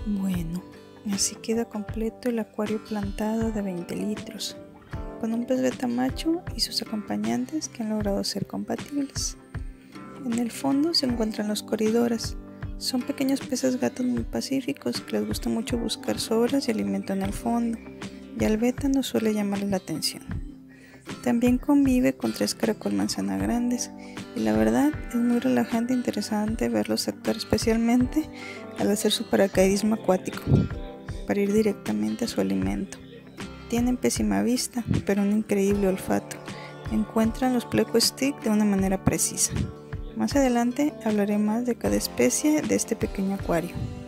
Bueno, así queda completo el acuario plantado de 20 litros, con un pez beta macho y sus acompañantes que han logrado ser compatibles. En el fondo se encuentran los coridores. Son pequeños peces gatos muy pacíficos que les gusta mucho buscar sobras y alimento en el fondo, y al beta no suele llamarle la atención. También convive con 3 caracol manzana grandes y la verdad es muy relajante e interesante verlos actuar, especialmente al hacer su paracaidismo acuático para ir directamente a su alimento. Tienen pésima vista, pero un increíble olfato. Encuentran los pleco stick de una manera precisa. Más adelante hablaré más de cada especie de este pequeño acuario.